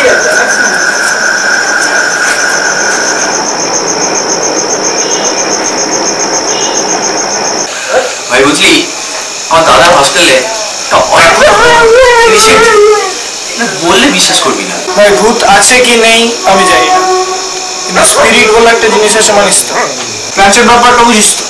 ভাই বুঝলি আমার দাদার হস্টেলে বললে বিশ্বাস করবি না ভাই ভূত আছে কি নেই আমি জানি না, কিন্তু স্পিরিট বলে একটা জিনিস আছে মানিস তো? ক্লাসের ব্যাপারটা বুঝিস তো?